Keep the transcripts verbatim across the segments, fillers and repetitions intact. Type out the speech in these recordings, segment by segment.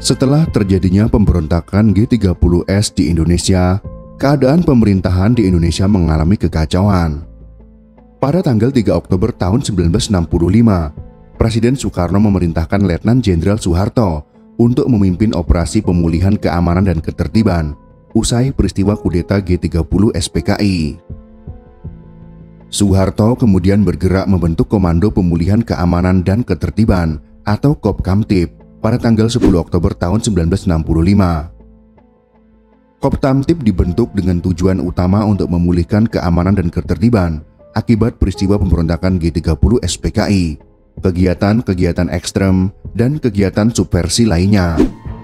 Setelah terjadinya pemberontakan G tiga puluh S di Indonesia, keadaan pemerintahan di Indonesia mengalami kekacauan. Pada tanggal tiga Oktober tahun seribu sembilan ratus enam puluh lima, Presiden Soekarno memerintahkan Letnan Jenderal Soeharto untuk memimpin operasi pemulihan keamanan dan ketertiban usai peristiwa kudeta G tiga puluh S P K I. Soeharto kemudian bergerak membentuk Komando Pemulihan Keamanan dan Ketertiban atau Kopkamtib pada tanggal sepuluh Oktober tahun seribu sembilan ratus enam puluh lima. Kopkamtib dibentuk dengan tujuan utama untuk memulihkan keamanan dan ketertiban akibat peristiwa pemberontakan G tiga puluh S P K I, kegiatan-kegiatan ekstrem, dan kegiatan subversi lainnya.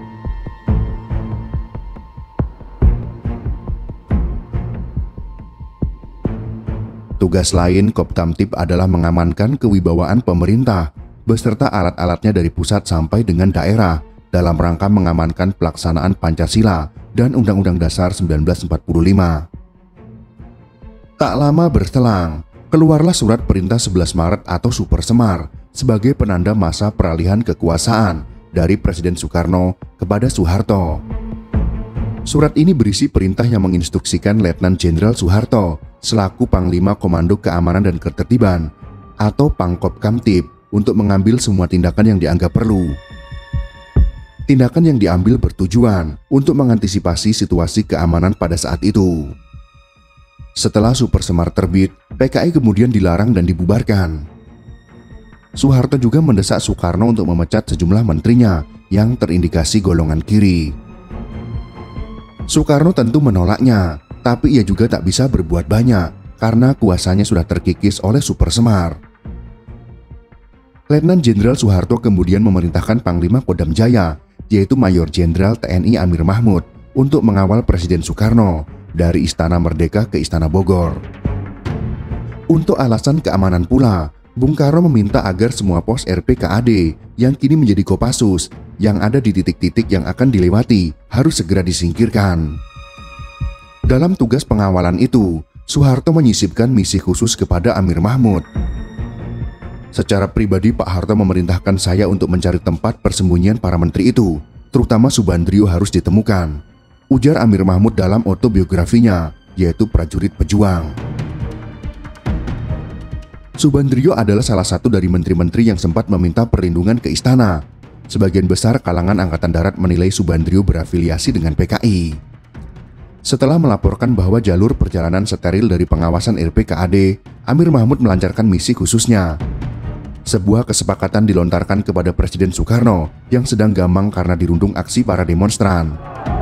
Tugas lain Kopkamtib adalah mengamankan kewibawaan pemerintah beserta alat-alatnya dari pusat sampai dengan daerah dalam rangka mengamankan pelaksanaan Pancasila dan Undang-Undang Dasar seribu sembilan ratus empat puluh lima. Tak lama berselang, keluarlah Surat Perintah sebelas Maret atau Super Semar sebagai penanda masa peralihan kekuasaan dari Presiden Soekarno kepada Soeharto. Surat ini berisi perintah yang menginstruksikan Letnan Jenderal Soeharto selaku Panglima Komando Keamanan dan Ketertiban atau Pangkopkamtib untuk mengambil semua tindakan yang dianggap perlu. Tindakan yang diambil bertujuan untuk mengantisipasi situasi keamanan pada saat itu. Setelah Super Semar terbit, P K I kemudian dilarang dan dibubarkan. Soeharto juga mendesak Soekarno untuk memecat sejumlah menterinya yang terindikasi golongan kiri. Soekarno tentu menolaknya, tapi ia juga tak bisa berbuat banyak karena kuasanya sudah terkikis oleh Super Semar. Letnan Jenderal Soeharto kemudian memerintahkan Panglima Kodam Jaya, yaitu Mayor Jenderal T N I Amir Mahmud, untuk mengawal Presiden Soekarno dari Istana Merdeka ke Istana Bogor. Untuk alasan keamanan pula, Bung Karno meminta agar semua pos R P K A D yang kini menjadi Kopassus yang ada di titik-titik yang akan dilewati harus segera disingkirkan. Dalam tugas pengawalan itu, Soeharto menyisipkan misi khusus kepada Amir Mahmud. Secara pribadi Pak Harto memerintahkan saya untuk mencari tempat persembunyian para menteri itu, terutama Subandrio harus ditemukan, ujar Amir Mahmud dalam autobiografinya, yaitu Prajurit Pejuang. Subandrio adalah salah satu dari menteri-menteri yang sempat meminta perlindungan ke istana. Sebagian besar kalangan Angkatan Darat menilai Subandrio berafiliasi dengan P K I. Setelah melaporkan bahwa jalur perjalanan steril dari pengawasan R P K A D, Amir Mahmud melancarkan misi khususnya. Sebuah kesepakatan dilontarkan kepada Presiden Soekarno yang sedang gamang karena dirundung aksi para demonstran.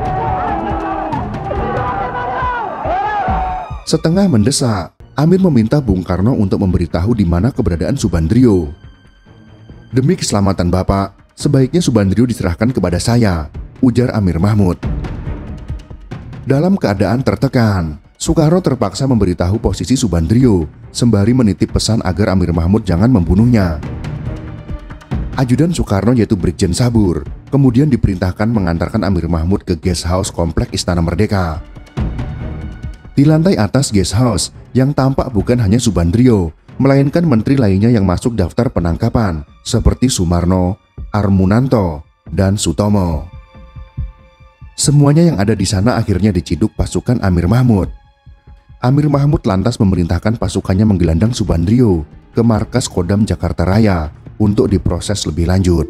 Setengah mendesak, Amir meminta Bung Karno untuk memberitahu di mana keberadaan Subandrio. Demi keselamatan Bapak, sebaiknya Subandrio diserahkan kepada saya, ujar Amir Mahmud. Dalam keadaan tertekan, Soekarno terpaksa memberitahu posisi Subandrio, sembari menitip pesan agar Amir Mahmud jangan membunuhnya. Ajudan Soekarno yaitu Brigjen Sabur, kemudian diperintahkan mengantarkan Amir Mahmud ke guest house komplek Istana Merdeka. Di lantai atas guest house, yang tampak bukan hanya Subandrio, melainkan menteri lainnya yang masuk daftar penangkapan, seperti Sumarno, Armunanto, dan Sutomo. Semuanya yang ada di sana akhirnya diciduk pasukan Amir Mahmud. Amir Mahmud lantas memerintahkan pasukannya menggelandang Subandrio ke markas Kodam Jakarta Raya untuk diproses lebih lanjut.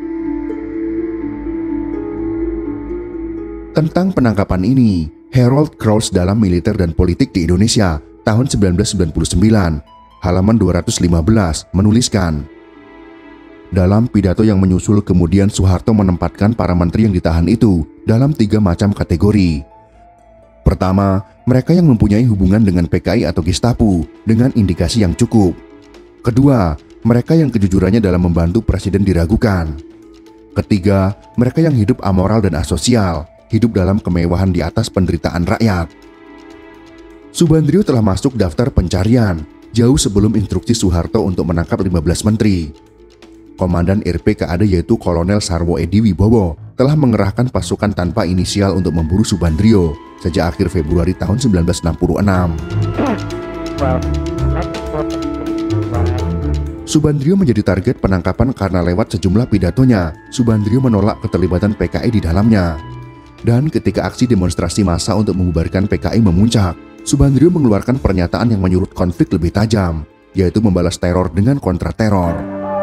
Tentang penangkapan ini, Harold Krauss dalam Militer dan Politik di Indonesia tahun seribu sembilan ratus sembilan puluh sembilan, halaman dua ratus lima belas, menuliskan, dalam pidato yang menyusul kemudian Soeharto menempatkan para menteri yang ditahan itu dalam tiga macam kategori. Pertama, mereka yang mempunyai hubungan dengan P K I atau Gestapo dengan indikasi yang cukup. Kedua, mereka yang kejujurannya dalam membantu presiden diragukan. Ketiga, mereka yang hidup amoral dan asosial, hidup dalam kemewahan di atas penderitaan rakyat. Subandrio telah masuk daftar pencarian jauh sebelum instruksi Soeharto untuk menangkap lima belas menteri. Komandan R P K A D yaitu Kolonel Sarwo Edi Wibowo telah mengerahkan pasukan tanpa inisial untuk memburu Subandrio sejak akhir Februari tahun seribu sembilan ratus enam puluh enam. Subandrio menjadi target penangkapan karena lewat sejumlah pidatonya, Subandrio menolak keterlibatan P K I di dalamnya. Dan ketika aksi demonstrasi massa untuk membubarkan P K I memuncak, Subandrio mengeluarkan pernyataan yang menyurut konflik lebih tajam, yaitu membalas teror dengan kontra-teror.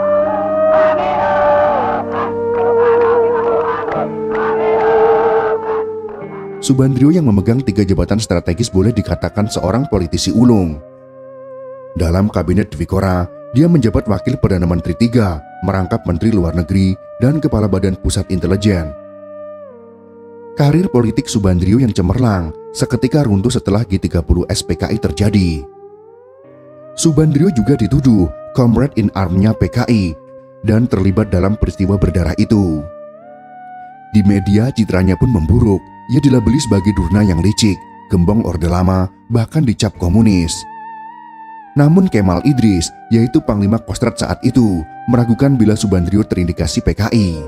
Subandrio yang memegang tiga jabatan strategis boleh dikatakan seorang politisi ulung. Dalam kabinet Dwikora, dia menjabat Wakil Perdana Menteri tiga, merangkap Menteri Luar Negeri, dan Kepala Badan Pusat Intelijen. Karir politik Subandrio yang cemerlang seketika runtuh setelah G tiga puluh S P K I terjadi. Subandrio juga dituduh comrade in arms-nya P K I dan terlibat dalam peristiwa berdarah itu. Di media citranya pun memburuk, ia dilabeli sebagai durna yang licik, gembong Orde Lama, bahkan dicap komunis. Namun Kemal Idris, yaitu Panglima Kostrad saat itu, meragukan bila Subandrio terindikasi P K I.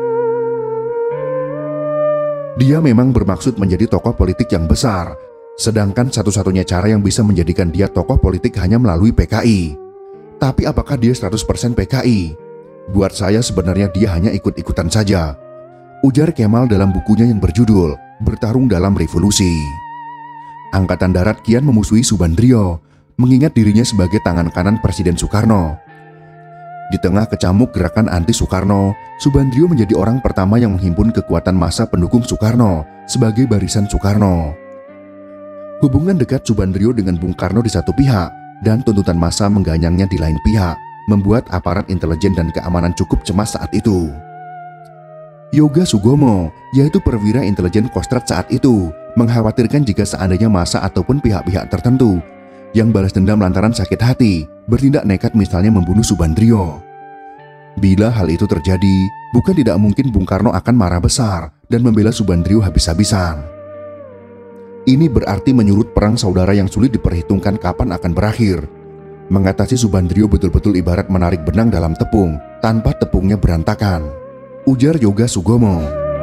Dia memang bermaksud menjadi tokoh politik yang besar, sedangkan satu-satunya cara yang bisa menjadikan dia tokoh politik hanya melalui P K I. Tapi apakah dia seratus persen P K I? Buat saya sebenarnya dia hanya ikut-ikutan saja, ujar Kemal dalam bukunya yang berjudul Bertarung dalam Revolusi. Angkatan Darat kian memusuhi Subandrio, mengingat dirinya sebagai tangan kanan Presiden Soekarno. Di tengah kecamuk gerakan anti-Soekarno, Subandrio menjadi orang pertama yang menghimpun kekuatan massa pendukung Soekarno sebagai barisan Soekarno. Hubungan dekat Subandrio dengan Bung Karno di satu pihak dan tuntutan massa mengganyangnya di lain pihak membuat aparat intelijen dan keamanan cukup cemas saat itu. Yoga Sugomo, yaitu perwira intelijen Kostrad saat itu, mengkhawatirkan jika seandainya massa ataupun pihak-pihak tertentu yang balas dendam lantaran sakit hati, bertindak nekat misalnya membunuh Subandrio. Bila hal itu terjadi, bukan tidak mungkin Bung Karno akan marah besar dan membela Subandrio habis-habisan. Ini berarti menyurut perang saudara yang sulit diperhitungkan kapan akan berakhir. Mengatasi Subandrio betul-betul ibarat menarik benang dalam tepung, tanpa tepungnya berantakan, ujar Yoga Sugomo.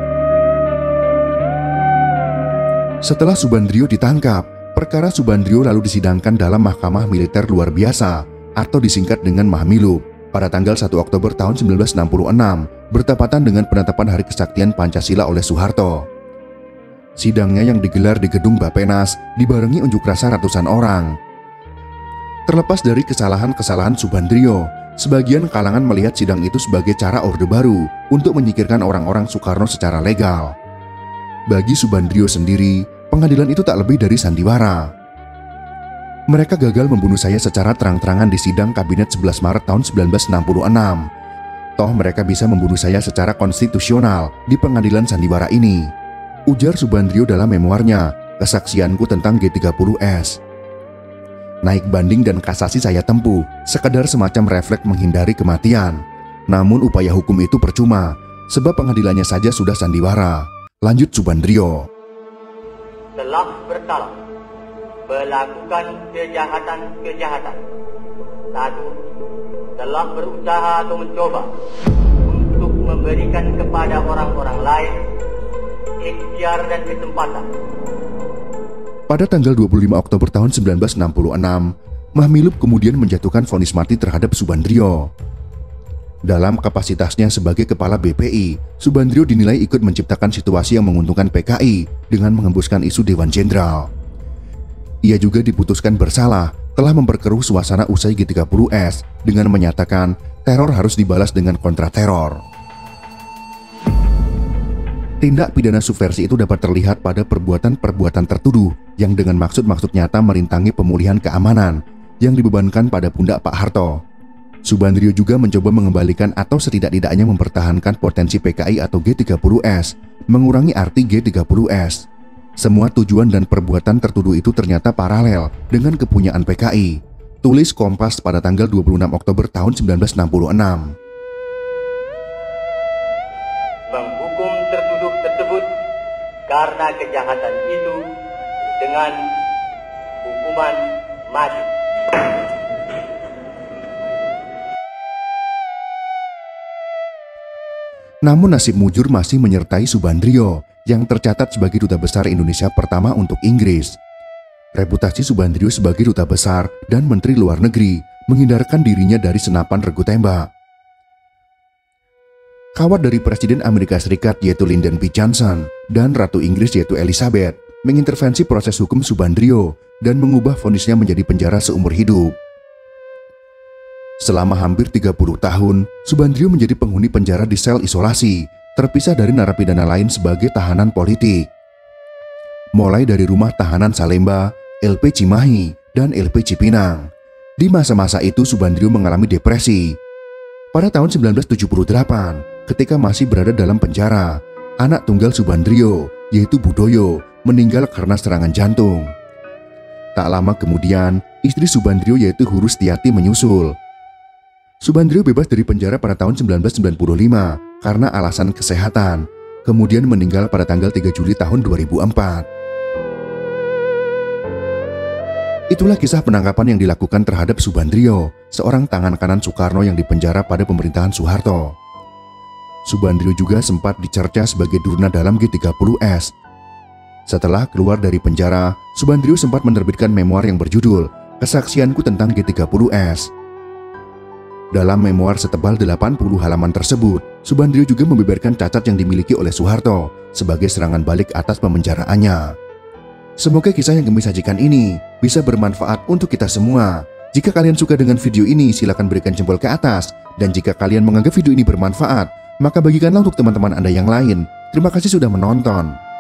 Setelah Subandrio ditangkap, perkara Subandrio lalu disidangkan dalam Mahkamah Militer Luar Biasa atau disingkat dengan Mahmilub pada tanggal satu Oktober tahun seribu sembilan ratus enam puluh enam, bertepatan dengan penetapan Hari Kesaktian Pancasila oleh Soeharto. Sidangnya yang digelar di gedung Bapenas dibarengi unjuk rasa ratusan orang. Terlepas dari kesalahan-kesalahan Subandrio, sebagian kalangan melihat sidang itu sebagai cara Orde Baru untuk menyingkirkan orang-orang Soekarno secara legal. Bagi Subandrio sendiri, pengadilan itu tak lebih dari sandiwara. Mereka gagal membunuh saya secara terang-terangan di sidang Kabinet sebelas Maret tahun seribu sembilan ratus enam puluh enam. Toh mereka bisa membunuh saya secara konstitusional di pengadilan sandiwara ini, ujar Subandrio dalam memoarnya, Kesaksianku tentang G tiga puluh S. Naik banding dan kasasi saya tempuh, sekedar semacam refleks menghindari kematian. Namun upaya hukum itu percuma, sebab pengadilannya saja sudah sandiwara, lanjut Subandrio. Telah bersalah melakukan kejahatan-kejahatan. Satu, telah berusaha atau mencoba untuk memberikan kepada orang-orang lain ikhtiar dan kesempatan. Pada tanggal dua puluh lima Oktober tahun seribu sembilan ratus enam puluh enam, Mahmilub kemudian menjatuhkan vonis mati terhadap Subandrio. Dalam kapasitasnya sebagai kepala B P I, Subandrio dinilai ikut menciptakan situasi yang menguntungkan P K I dengan mengembuskan isu Dewan Jenderal. Ia juga diputuskan bersalah telah memperkeruh suasana usai G tiga puluh S dengan menyatakan teror harus dibalas dengan kontra-teror. Tindak pidana subversi itu dapat terlihat pada perbuatan-perbuatan tertuduh yang dengan maksud-maksud nyata merintangi pemulihan keamanan yang dibebankan pada pundak Pak Harto. Subandrio juga mencoba mengembalikan atau setidak-tidaknya mempertahankan potensi P K I atau G tiga puluh S, mengurangi arti G tiga puluh S. Semua tujuan dan perbuatan tertuduh itu ternyata paralel dengan kepunyaan P K I. Tulis Kompas pada tanggal dua puluh enam Oktober tahun seribu sembilan ratus enam puluh enam. Menghukum tertuduh tersebut karena kejahatan itu dengan hukuman mati. Namun nasib mujur masih menyertai Subandrio yang tercatat sebagai duta besar Indonesia pertama untuk Inggris. Reputasi Subandrio sebagai duta besar dan menteri luar negeri menghindarkan dirinya dari senapan regu tembak. Kawat dari Presiden Amerika Serikat yaitu Lyndon B. Johnson dan Ratu Inggris yaitu Elizabeth mengintervensi proses hukum Subandrio dan mengubah vonisnya menjadi penjara seumur hidup. Selama hampir tiga puluh tahun, Subandrio menjadi penghuni penjara di sel isolasi, terpisah dari narapidana lain sebagai tahanan politik. Mulai dari rumah tahanan Salemba, L P Cimahi, dan L P Cipinang. Di masa-masa itu Subandrio mengalami depresi. Pada tahun sembilan belas tujuh puluh delapan, ketika masih berada dalam penjara, anak tunggal Subandrio, yaitu Budoyo, meninggal karena serangan jantung. Tak lama kemudian, istri Subandrio yaitu Hurustiati menyusul. Subandrio bebas dari penjara pada tahun sembilan belas sembilan puluh lima karena alasan kesehatan, kemudian meninggal pada tanggal tiga Juli tahun dua ribu empat. Itulah kisah penangkapan yang dilakukan terhadap Subandrio, seorang tangan kanan Soekarno yang dipenjara pada pemerintahan Soeharto. Subandrio juga sempat dicerca sebagai Durna dalam G tiga puluh S. Setelah keluar dari penjara, Subandrio sempat menerbitkan memoir yang berjudul Kesaksianku tentang G tiga puluh S. Dalam memoir setebal delapan puluh halaman tersebut, Subandrio juga membeberkan cacat yang dimiliki oleh Soeharto sebagai serangan balik atas pemenjaraannya. Semoga kisah yang kami sajikan ini bisa bermanfaat untuk kita semua. Jika kalian suka dengan video ini, silakan berikan jempol ke atas. Dan jika kalian menganggap video ini bermanfaat, maka bagikanlah untuk teman-teman Anda yang lain. Terima kasih sudah menonton.